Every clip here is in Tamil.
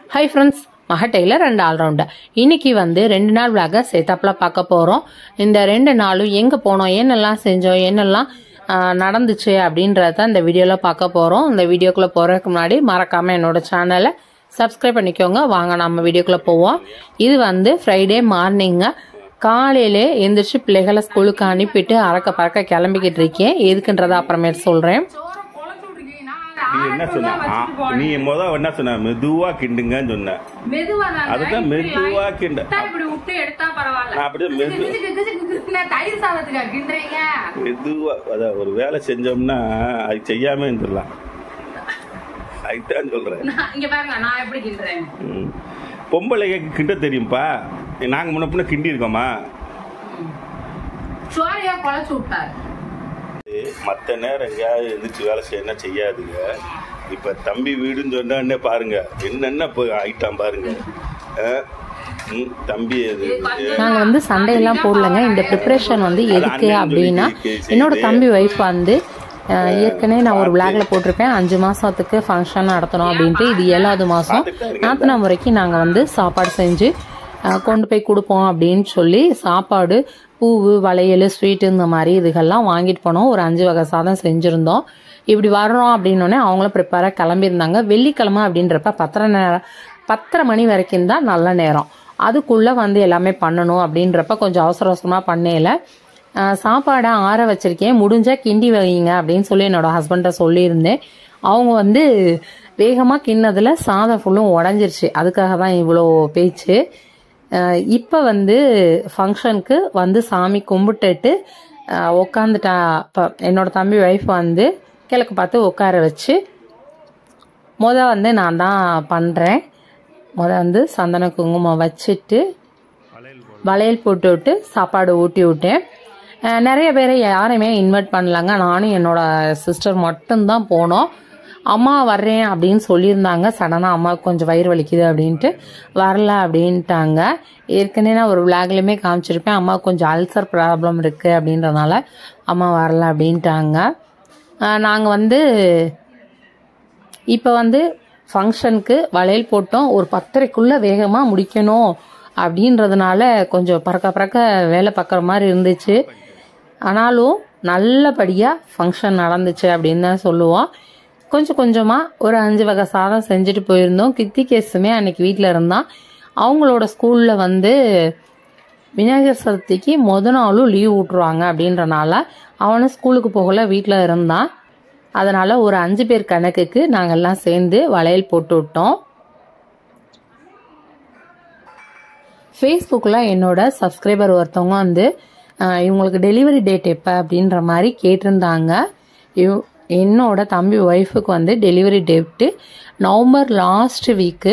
Hi friends, Maha Taylor and all-rounder. இன்னைக்கு வந்து 2 நாள் vlog சேத்தாப்ல பார்க்க போறோம். இந்த 2 நாளும் எங்க போனோம், என்னெல்லாம் செஞ்சோம், என்னெல்லாம் நடந்துச்சு அப்படின்றத இந்த வீடியோல பார்க்க போறோம். இந்த வீடியோக்குள்ள போறதுக்கு முன்னாடி மறக்காம என்னோட சேனலை சப்ஸ்கிரைப் பண்ணிக்கோங்க. வாங்க நம்ம வீடியோக்குள்ள போவோம். இது வந்து ஃப்ரைடே மார்னிங் காலையிலே எந்திரிச்சு பிள்ளைகளை ஸ்கூலுக்கு அனுப்பிட்டு அறக்க பறக்க கிளம்பிக்கிட்டு இருக்கேன். எதுக்குன்றத அப்புறமேட்டு சொல்றேன். நீ என்ன சொன்ன? நீ முதல்ல என்ன சொன்ன? மெதுவா கிண்டுங்கன்னு சொன்ன. அதுதான் மெதுவா கிண்ட. மெதுவா அதான் ஒரு வேலை செஞ்சோம்னா அது செய்யாம இருந்துடலாம். அதுதான் சொல்றேன். பொம்பளைக்கு கிண்ட தெரியும்பா. நாங்க முன்ன பின்ன கிண்டி இருக்கோமா? மற்ற நேரம் எங்கேயாவது எந்திரிச்சு வேலை செய்ய செய்யாதுங்க. இப்ப தம்பி வீடுன்னு சொன்னே பாருங்க என்னென்ன ஐட்டம் பாருங்க. தம்பி நாங்க வந்து சண்டே எல்லாம் போடலங்க. இந்த ப்ரிப்பரேஷன் வந்து எதுக்கு அப்படின்னா என்னோட தம்பி ஒய்ஃப் வந்து ஏற்கனவே நான் ஒரு விளாக்ல போட்டிருப்பேன் 5 மாசத்துக்கு ஃபங்க்ஷன் நடத்தணும் அப்படின்ட்டு. இது 7வது மாசம் நாத்தனா முறைக்கு நாங்க வந்து சாப்பாடு செஞ்சு கொண்டு போய் கொடுப்போம் அப்படின்னு சொல்லி சாப்பாடு, பூவு, வளையல், ஸ்வீட்டு இந்த மாதிரி இதுகள்லாம் வாங்கிட்டு போனோம். ஒரு 5 வகை சாதம் செஞ்சுருந்தோம். இப்படி வர்றோம் அப்படின்னோடனே அவங்களும் ப்ரிப்பேராக கிளம்பியிருந்தாங்க. வெள்ளிக்கிழமை அப்படின்றப்ப 10:30 மணி வரைக்கும் தான் நல்ல நேரம். அதுக்குள்ளே வந்து எல்லாமே பண்ணணும் அப்படின்றப்ப கொஞ்சம் அவசர அவசரமாக பண்ணல. சாப்பாடை ஆற வச்சிருக்கேன், முடிஞ்சால் கிண்டி வைங்க அப்படின்னு சொல்லி என்னோட ஹஸ்பண்ட சொல்லியிருந்தேன். அவங்க வந்து வேகமாக கிண்ணதில் சாதம் ஃபுல்லும் உடஞ்சிருச்சு. அதுக்காக தான் இவ்வளோ பேச்சு. இப்போ வந்து ஃபங்க்ஷனுக்கு வந்து சாமி கும்பிட்டுட்டு உக்காந்துட்டா. என்னோட தம்பி ஒய்ஃப் வந்து கிழக்கு பார்த்து உட்கார வச்சு வந்து நான் தான் பண்ணுறேன். வந்து சந்தன குங்குமம் வச்சுட்டு வளையல் போட்டு விட்டு சாப்பாடு ஊட்டி விட்டேன். நிறைய பேரை யாரையுமே இன்வைட் பண்ணலாங்க. நானும் என்னோட சிஸ்டர் மட்டும்தான் போனோம். அம்மா வர்றேன் அப்படின்னு சொல்லியிருந்தாங்க. சடனாக அம்மாவுக்கு கொஞ்சம் வயிறு வலிக்குது அப்படின்ட்டு வரல அப்படின்ட்டாங்க. ஏற்கனவே நான் ஒரு விளாக்லையுமே காமிச்சிருப்பேன். அம்மாவுக்கு கொஞ்சம் அல்சர் ப்ராப்ளம் இருக்குது அப்படின்றனால அம்மா வரல அப்படின்ட்டாங்க. நாங்கள் வந்து இப்போ வந்து ஃபங்க்ஷனுக்கு வளையல் போட்டோம். ஒரு 10:30க்குள்ளே வேகமாக முடிக்கணும் அப்படின்றதுனால கொஞ்சம் பறக்க வேலை பார்க்குற மாதிரி இருந்துச்சு. ஆனாலும் நல்லபடியாக ஃபங்க்ஷன் நடந்துச்சு அப்படின்னு தான் சொல்லுவோம். கொஞ்சம் கொஞ்சமாக ஒரு 5 வகை சாதம் செஞ்சுட்டு போயிருந்தோம். கித்திகேசுமே அன்னைக்கு வீட்டில் இருந்தான். அவங்களோட ஸ்கூலில் வந்து விநாயகர் சதுர்த்திக்கு நாளும் லீவ் விட்ருவாங்க அப்படின்றனால அவனும் ஸ்கூலுக்கு போகல, வீட்டில் இருந்தான். அதனால் ஒரு 5 பேர் கணக்குக்கு நாங்கள்லாம் சேர்ந்து வளையல் போட்டு விட்டோம். ஃபேஸ்புக்கில் என்னோட சப்ஸ்கிரைபர் ஒருத்தவங்க வந்து இவங்களுக்கு டெலிவரி டேட் எப்போ அப்படின்ற மாதிரி கேட்டிருந்தாங்க. என்னோட தம்பி ஒய்ஃபுக்கு வந்து delivery date November last week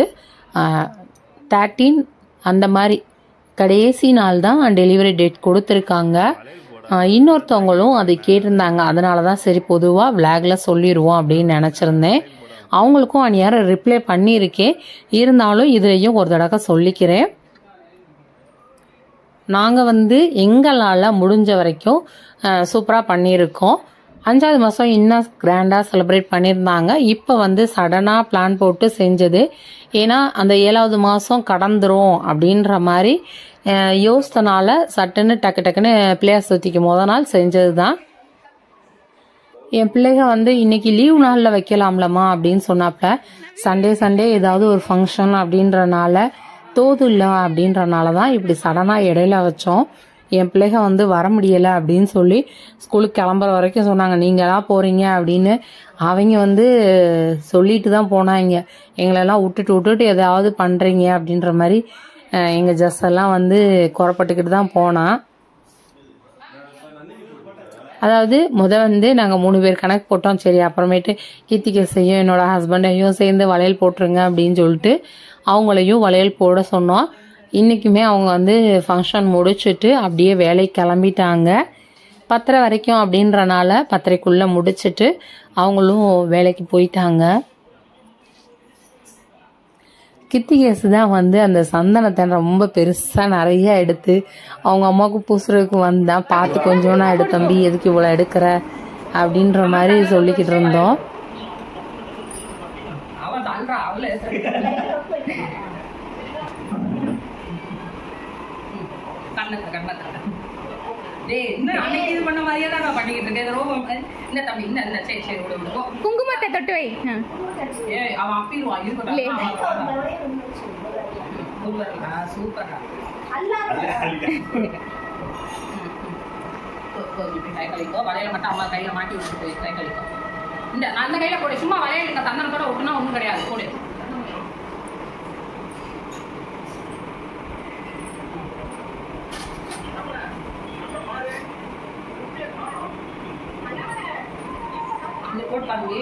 13 அந்த மாதிரி கடைசி நாள் தான் டெலிவரி டேட் கொடுத்துருக்காங்க. இன்னொருத்தவங்களும் அது கேட்டிருந்தாங்க. அதனால தான் சரி பொதுவாக விளாக்ல சொல்லிடுவோம் அப்படின்னு நினச்சிருந்தேன். அவங்களுக்கும் அந்நேரம் ரிப்ளை பண்ணியிருக்கேன். இருந்தாலும் இதுலேயும் ஒரு தடவை சொல்லிக்கிறேன். நாங்கள் வந்து எங்களால் முடிஞ்ச வரைக்கும் சூப்பராக பண்ணியிருக்கோம். 5வது மாதம் இன்னும் கிராண்டாக செலிப்ரேட் பண்ணியிருந்தாங்க. இப்போ வந்து சடனாக பிளான் போட்டு செஞ்சது. ஏன்னா அந்த 7வது மாதம் கடந்துரும் அப்படின்ற மாதிரி யோசித்தனால சட்டுன்னு டக்குன்னு பிள்ளையார் சதுர்த்திக்கு நாள் செஞ்சது தான். என் பிள்ளைங்க வந்து இன்னைக்கு லீவ் நாளில் வைக்கலாம்லம்மா அப்படின்னு சொன்னாப்ப சண்டே ஏதாவது ஒரு ஃபங்க்ஷன் அப்படின்றனால தோது இல்லை அப்படின்றனால தான் இப்படி சடனாக இடையில வச்சோம். என் பிள்ளைங்க வந்து வர முடியலை அப்படின்னு சொல்லி ஸ்கூலுக்கு கிளம்புற வரைக்கும் சொன்னாங்க, நீங்களாம் போகிறீங்க அப்படின்னு. அவங்க வந்து சொல்லிட்டு தான் போனாங்க, எங்களெல்லாம் விட்டுட்டு எதாவது பண்ணுறீங்க அப்படின்ற மாதிரி. எங்கள் ஜஸ் எல்லாம் வந்து குறப்பட்டுக்கிட்டு தான் போனான். அதாவது வந்து நாங்கள் 3 பேர் கணக்கு போட்டோம். சரி அப்புறமேட்டு கீர்த்திகேசையும் என்னோட ஹஸ்பண்டையும் சேர்ந்து வளையல் போட்டுருங்க அப்படின்னு சொல்லிட்டு அவங்களையும் வளையல் போட சொன்னோம். இன்றைக்குமே அவங்க வந்து ஃபங்க்ஷன் முடிச்சுட்டு அப்படியே வேலைக்கு கிளம்பிட்டாங்க. 10:30 வரைக்கும் அப்படின்றனால 10:30க்குள்ளே முடிச்சுட்டு அவங்களும் வேலைக்கு போயிட்டாங்க. கித்திகேசு தான் வந்து அந்த சந்தனத்தை ரொம்ப பெருசாக நிறைய எடுத்து அவங்க அம்மாவுக்கு பூசுறதுக்கு வந்தான். பார்த்து கொஞ்சோன்னா தம்பி எதுக்கு இவ்வளோ எடுக்கிற அப்படின்ற மாதிரி சொல்லிக்கிட்டு இருந்தோம். குங்குமத்தை தொட்டு வை. வளையல மட்டும் அம்மா கையில மாட்டி விட்டுட்டு கை கழிக்கோ. இந்த அந்த கையில போடு, சும்மா வளையல் தந்தன கூட ஒட்டுனா ஒண்ணும் கிடையாது. போடு. போட்டு பாருங்க.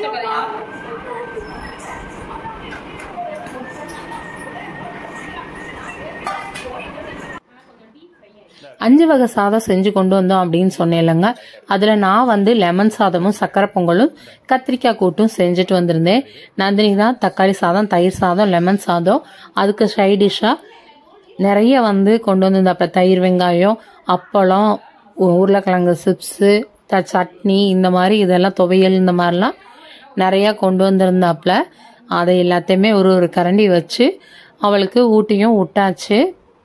அஞ்சு வகை சாதம் செஞ்சு கொண்டு வந்தோம் அப்படின்னு சொன்னேன்லங்க. அதுல நான் வந்து லெமன் சாதமும் சக்கரை பொங்கலும் கத்திரிக்காய் கூட்டும் செஞ்சுட்டு வந்திருந்தேன். நந்தினி தான் தக்காளி சாதம், தயிர் சாதம், லெமன் சாதம், அதுக்கு சைடிஷா நிறைய வந்து கொண்டு வந்திருந்தாப்ப தயிர், வெங்காயம், அப்பளம், உருளைக்கிழங்கு சிப்ஸு, சட்னி, இந்த மாதிரி இதெல்லாம் துவையல், இந்த மாதிரிலாம் நிறைய கொண்டு வந்திருந்தாப்புல. அதை எல்லாத்தையுமே ஒரு கரண்டி வச்சு அவளுக்கு ஊட்டியும் விட்டாச்சு.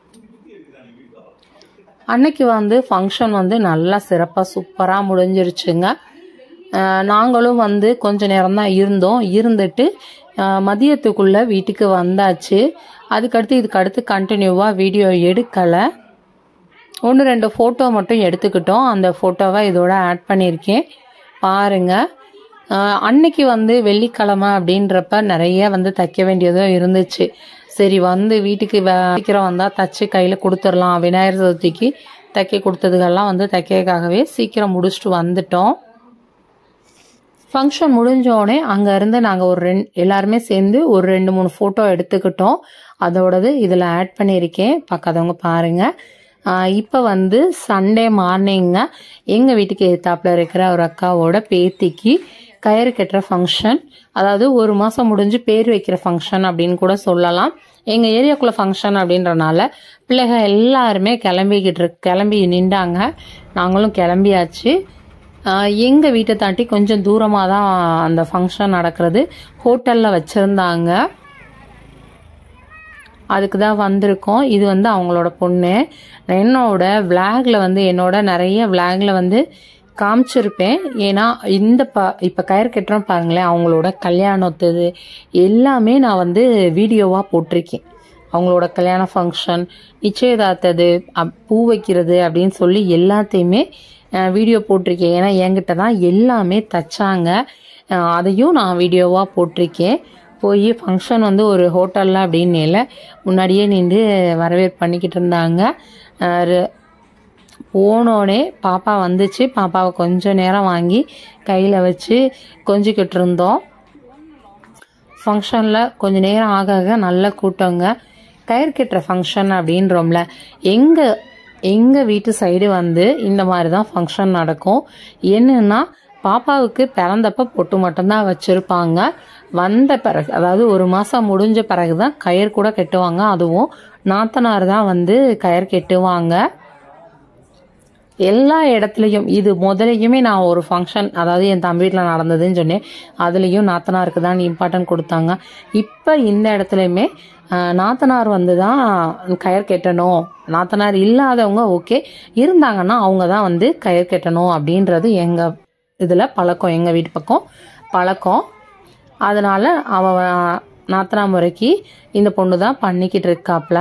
அன்னைக்கு வந்து ஃபங்க்ஷன் வந்து நல்லா சிறப்பாக சூப்பராக முடிஞ்சிருச்சுங்க. நாங்களும் வந்து கொஞ்ச நேரம் தான் இருந்துட்டு மதியத்துக்குள்ள வீட்டுக்கு வந்தாச்சு. இதுக்கடுத்து கண்டினியூவாக வீடியோ எடுக்கலை. 1-2 ஃபோட்டோ மட்டும் எடுத்துக்கிட்டோம். அந்த ஃபோட்டோவை இதோட ஆட் பண்ணியிருக்கேன் பாருங்க. அன்னைக்கு வந்து வெள்ளிக்கிழமை அப்படின்றப்ப நிறைய வந்து தைக்க வேண்டியதும் இருந்துச்சு. சரி வந்து வீட்டுக்கு சீக்கிரம் வந்தால் தச்சு கையில் கொடுத்துடலாம். விநாயகர் சதுர்த்திக்கு தைக்க கொடுத்ததுக்கெல்லாம் வந்து தைக்கிறதுக்காகவே சீக்கிரம் முடிச்சுட்டு வந்துட்டோம். ஃபங்க்ஷன் முடிஞ்சோடனே அங்கேருந்து நாங்கள் எல்லாருமே சேர்ந்து ஒரு 2-3 ஃபோட்டோ எடுத்துக்கிட்டோம். அதோடது இதில் ஆட் பண்ணியிருக்கேன், பார்க்காதவங்க பாருங்கள். இப்போ வந்து சண்டே மார்னிங்க எங்கள் வீட்டுக்கு எதிர்த்தாப்புல இருக்கிற ஒரு அக்காவோட பேத்திக்கு கயிறு கட்டுற ஃபங்க்ஷன், அதாவது 1 மாதம் முடிஞ்சு பேர் வைக்கிற ஃபங்க்ஷன் அப்படின்னு கூட சொல்லலாம். எங்கள் ஏரியாக்குள்ளே ஃபங்க்ஷன் அப்படின்றனால பிள்ளைகள் எல்லாருமே கிளம்பி நின்றாங்க. நாங்களும் கிளம்பியாச்சு. எங்கள் வீட்டை தாண்டி கொஞ்சம் தூரமாக தான் அந்த ஃபங்க்ஷன் நடக்கிறது. ஹோட்டலில் வச்சுருந்தாங்க. அதுக்கு தான் வந்திருக்கோம். இது வந்து அவங்களோட பொண்ணு. என்னோட நிறைய விளாகில் வந்து காமிச்சிருப்பேன். ஏன்னா இப்போ கயிறு கட்டுறோம் பாருங்களேன், அவங்களோட கல்யாணத்தது எல்லாமே நான் வந்து வீடியோவாக போட்டிருக்கேன். அவங்களோட கல்யாண ஃபங்க்ஷன், நிச்சயதார்த்தது, பூ வைக்கிறது அப்படின்னு சொல்லி எல்லாத்தையுமே வீடியோ போட்டிருக்கேன். ஏன்னா என்கிட்ட தான் எல்லாமே தச்சாங்க. அதையும் நான் வீடியோவாக போட்டிருக்கேன். போய் ஃபங்க்ஷன் வந்து ஒரு ஹோட்டலில் அப்படின்னு முன்னாடியே நின்று வரவேற்பு பண்ணிக்கிட்டு இருந்தாங்க. போனோடனே பாப்பா வந்துச்சு. பாப்பாவை கொஞ்சம் நேரம் வாங்கி கையில் வச்சு கொஞ்சிக்கிட்டு இருந்தோம். ஃபங்க்ஷனில் கொஞ்சம் நேரம் ஆக நல்ல கூட்டங்க. கயிறு கட்டுற ஃபங்க்ஷன் அப்படின்றோம்ல, எங்கள் வீட்டு சைடு வந்து இந்த மாதிரி தான் ஃபங்க்ஷன் நடக்கும். என்னன்னா பாப்பாவுக்கு பிறந்தப்ப பொட்டு மட்டும்தான் வச்சுருப்பாங்க. வந்த பிறகு, அதாவது 1 மாதம் முடிஞ்ச பிறகு தான் கயிறு கூட கட்டுவாங்க. அதுவும் நாத்தனார் தான் வந்து கயிறு கட்டுவாங்க எல்லா இடத்துலையும். இது முதலையுமே நான் ஒரு ஃபங்க்ஷன், அதாவது என் தம்பி வீட்டில் நடந்ததுன்னு சொன்னேன், அதுலேயும் நாத்தனாருக்கு தான் இம்பார்ட்டன்ட் கொடுத்தாங்க. இப்போ இந்த இடத்துலையுமே நாத்தனார் வந்து தான் கயிறு கட்டணும். நாத்தனார் இல்லாதவங்க ஓகே, இருந்தாங்கன்னா அவங்க தான் வந்து கயிறு கட்டணும் அப்படின்றது எங்கள் இதில் பழக்கம், எங்கள் வீட்டு பக்கம் பழக்கம். அதனால் நாத்தனா முறைக்கு இந்த பொண்ணு தான் பண்ணிக்கிட்டு இருக்காப்புல.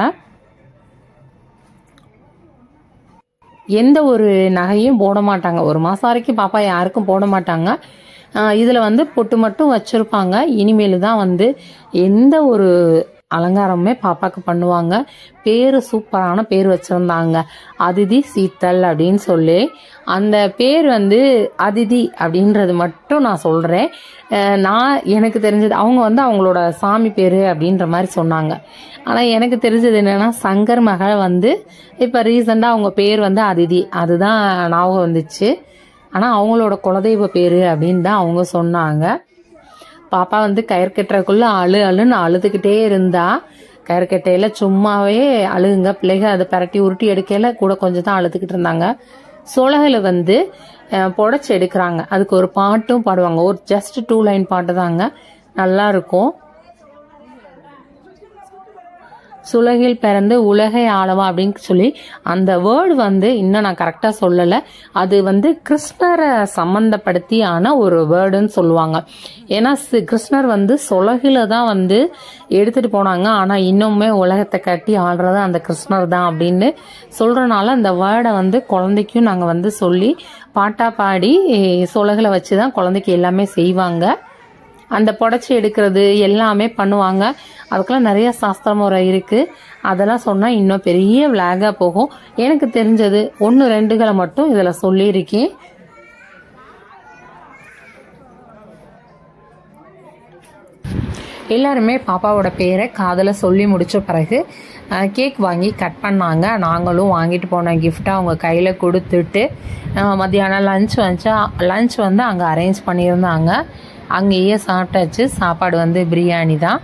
எந்த ஒரு நகையும் போட மாட்டாங்க. 1 மாதம் வரைக்கும் பாப்பா யாருக்கும் போட மாட்டாங்க. இதில் வந்து பொட்டு மட்டும் வச்சுருப்பாங்க. இனிமேல் தான் வந்து எந்த ஒரு அலங்காரமுமே பாப்பாவுக்கு பண்ணுவாங்க. சூப்பரான பேர் வச்சுருந்தாங்க, அதிதி சீத்தல் அப்படின்னு சொல்லி. அந்த பேர் வந்து அதிதி அப்படின்றது மட்டும் நான் சொல்கிறேன். எனக்கு தெரிஞ்சது அவங்க வந்து அவங்களோட சாமி பேர் அப்படின்ற மாதிரி சொன்னாங்க. ஆனால் எனக்கு தெரிஞ்சது என்னென்னா, சங்கர் மகள் வந்து இப்போ ரீசெண்டாக அவங்க பேர் வந்து அதிதி, அதுதான் ஞாபகம் வந்துச்சு. ஆனால் அவங்களோட குலதெய்வ பேர் அப்படின்னு தான் அவங்க சொன்னாங்க. பாப்பா வந்து கயிறு கட்டுறதுக்குள்ள அழுன்னு அழுதுகிட்டே இருந்தா. கயிறு கட்டையில சும்மாவே அழுகுங்க பிள்ளைங்க, அதை பரட்டி உருட்டி எடுக்கையில கூட கொஞ்சம் தான் அழுதுகிட்டு இருந்தாங்க. சொலகையில் வந்து புடச்சி எடுக்கிறாங்க. அதுக்கு ஒரு பாட்டும் பாடுவாங்க. ஒரு ஜஸ்ட் 2 லைன் பாட்டு தாங்க, நல்லா இருக்கும். சுலகில் பிறந்து உலகை ஆளவா அப்படின்னு சொல்லி அந்த வேர்டு வந்து இன்னும் நான் கரெக்டாக சொல்லலை. அது வந்து கிருஷ்ணரை சம்பந்தப்படுத்தி ஆன ஒரு வேர்டுன்னு சொல்லுவாங்க. ஏன்னா கிருஷ்ணர் வந்து சுலகில தான் வந்து எடுத்துட்டு போனாங்க. ஆனால் இன்னுமே உலகத்தை கட்டி ஆடுறது அந்த கிருஷ்ணர் தான் அப்படின்னு சொல்றதுனால அந்த வேர்டை வந்து குழந்தைக்கும் நாங்கள் வந்து சொல்லி பாட்டா பாடி சுலகில வச்சு தான் குழந்தைக்கு எல்லாமே செய்வாங்க. அந்த புடச்சி எடுக்கிறது எல்லாமே பண்ணுவாங்க. அதுக்கெல்லாம் நிறைய சாஸ்திர முறை இருக்கு. அதெல்லாம் சொன்னா இன்னும் பெரிய விளாகா போகும். எனக்கு தெரிஞ்சது 1-2களை மட்டும் இதுல சொல்லியிருக்கேன். எல்லாருமே பாப்பாவோட பேரை காதல சொல்லி முடிச்ச பிறகு கேக் வாங்கி கட் பண்ணாங்க. நாங்களும் வாங்கிட்டு போன கிஃப்டை அவங்க கையில் கொடுத்துட்டு மத்தியானம் லஞ்ச் வந்து அங்கே அரேஞ்ச் பண்ணியிருந்தாங்க. அங்கேயே சாப்பிட்டாச்சு. சாப்பாடு வந்து பிரியாணி தான்.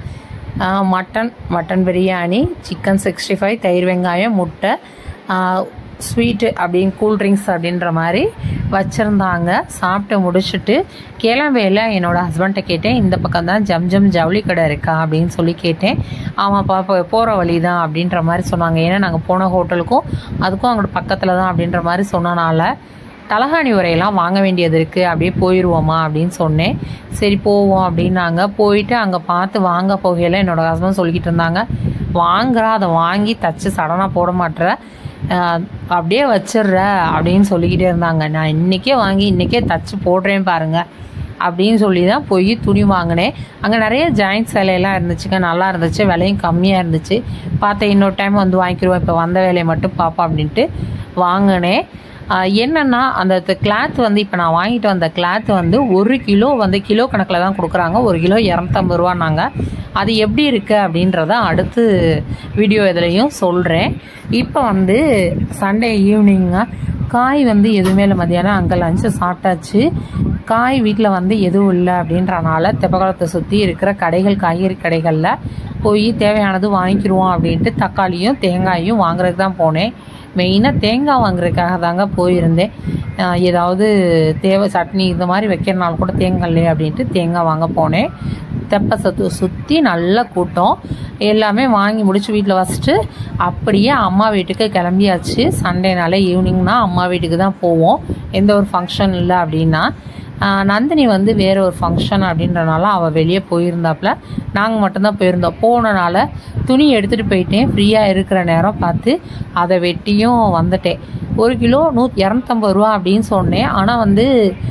மட்டன் பிரியாணி, சிக்கன் 65, தயிர் வெங்காயம், முட்டை, ஸ்வீட்டு அப்படின்னு கூல்ட்ரிங்க்ஸ் அப்படின்ற மாதிரி வச்சுருந்தாங்க. சாப்பிட்டு முடிச்சுட்டு கிளம்பையில் என்னோட ஹஸ்பண்ட்டை கேட்டேன், இந்த பக்கம் தான் ஜம்ஜம் ஜவுளி கடை இருக்கா அப்படின்னு சொல்லி கேட்டேன். ஆமாப்பா போகிற வழி தான் அப்படின்ற மாதிரி சொன்னாங்க. ஏன்னா நாங்கள் போன ஹோட்டலுக்கும் அதுக்கும் அங்கே பக்கத்தில் தான் அப்படின்ற மாதிரி சொன்னனால தலகாணி உரையெல்லாம் வாங்க வேண்டியது இருக்குது, அப்படியே போயிடுவோமா அப்படின்னு சொன்னேன். சரி போவோம் அப்படின்னாங்க. போயிட்டு அங்கே பார்த்து வாங்க போகையில் என்னோடய ஹஸ்பண்ட் சொல்லிக்கிட்டு இருந்தாங்க, வாங்குறா அதை வாங்கி தச்சு சடனாக போட மாட்டேற, அப்படியே வச்சிடுற அப்படின்னு சொல்லிக்கிட்டே இருந்தாங்க. நான் இன்றைக்கே வாங்கி இன்றைக்கே தச்சு போடுறேன் பாருங்க அப்படின்னு சொல்லி தான் போய் துணி வாங்கினேன். அங்கே நிறைய ஜாயிண்ட் சேலையெல்லாம் இருந்துச்சுங்க, நல்லா இருந்துச்சு, விலையும் கம்மியாக இருந்துச்சு. பார்த்தேன் இன்னொரு டைம் வந்து வாங்கிக்கிடுவோம், இப்போ வந்த வேலையை மட்டும் பார்ப்போம் அப்படின்ட்டு வாங்கினேன். என்னென்னா அந்த கிளாத் வந்து இப்போ நான் வாங்கிட்டு வந்த கிளாத் வந்து 1 கிலோ வந்து கிலோ கணக்கில் தான் கொடுக்குறாங்க. 1 கிலோ 250 ரூபான்னாங்க. அது எப்படி இருக்குது அப்படின்றத அடுத்து வீடியோ இதுலையும் சொல்கிறேன். இப்போ வந்து சண்டே ஈவினிங்க காய் வந்து எதுவுமே இல்லை. மதியானம் அங்கே லஞ்சு சாப்பிட்டாச்சு. காய் வீட்டில் வந்து எதுவும் இல்லை அப்படின்றனால தெப்பக்குளத்தை சுற்றி இருக்கிற கடைகள், காய்கறி கடைகளில் போய் தேவையானது வாங்கிக்கிடுவோம் அப்படின்ட்டு தக்காளியும் தேங்காயும் வாங்குறதுக்கு தான் போனேன். மெயினாக தேங்காய் வாங்குறதுக்காக தாங்க போயிருந்தேன். ஏதாவது தேவை சட்னி இந்த மாதிரி வைக்கிறனால கூட தேங்காய் இல்லையே அப்படின்ட்டு தேங்காய் வாங்க போனேன். தெப்பத்தை சுற்றி நல்ல கூட்டம். எல்லாமே வாங்கி முடிச்சு வீட்டில் வச்சுட்டு அப்படியே அம்மா வீட்டுக்கு கிளம்பியாச்சு. சண்டேனால ஈவினிங்னா அம்மா வீட்டுக்கு தான் போவோம், எந்த ஒரு ஃபங்க்ஷன் இல்லை அப்படின்னா. நந்தினி வந்து வேற ஒரு ஃபங்க்ஷன் அப்படின்றனால அவள் வெளியே போயிருந்தாப்புல, நாங்கள் மட்டும்தான் போயிருந்தோம். போனனால துணி எடுத்துகிட்டு போயிட்டேன். ஃப்ரீயாக இருக்கிற நேரம் பார்த்து அதை வெட்டியும் வந்துட்டேன். 1 கிலோ 250 ரூபா அப்படின்னு சொன்னேன். ஆனால் வந்து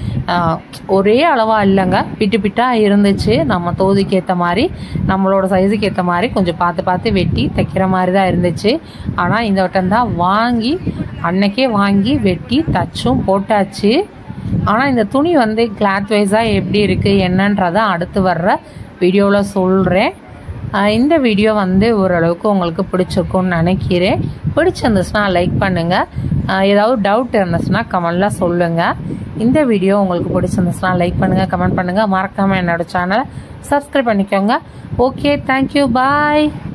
ஒரே அளவாக இல்லைங்க, பிட்டாக இருந்துச்சு. நம்ம தோதுக்கு ஏற்ற மாதிரி, நம்மளோட சைஸுக்கு ஏற்ற மாதிரி கொஞ்சம் பார்த்து வெட்டி தைக்கிற மாதிரி தான் இருந்துச்சு. ஆனால் இந்த வட்டம் தான் அன்னைக்கே வாங்கி வெட்டி தச்சும் போட்டாச்சு. ஆனால் இந்த துணி வந்து கிளாத் வைஸாக எப்படி இருக்குது என்னன்றதை அடுத்து வர்ற வீடியோவில் சொல்கிறேன். இந்த வீடியோ வந்து ஓரளவுக்கு உங்களுக்கு பிடிச்சிருக்கும்னு நினைக்கிறேன். பிடிச்சிருந்துச்சுன்னா லைக் பண்ணுங்கள். ஏதாவது டவுட் இருந்துச்சுன்னா கமெண்ட்லாம் சொல்லுங்கள். இந்த வீடியோ உங்களுக்கு பிடிச்சிருந்துச்சுன்னா லைக் பண்ணுங்கள், கமெண்ட் பண்ணுங்கள். மறக்காமல் என்னோட சேனலை சப்ஸ்கிரைப் பண்ணிக்கோங்க. ஓகே, தேங்க்யூ, பாய்.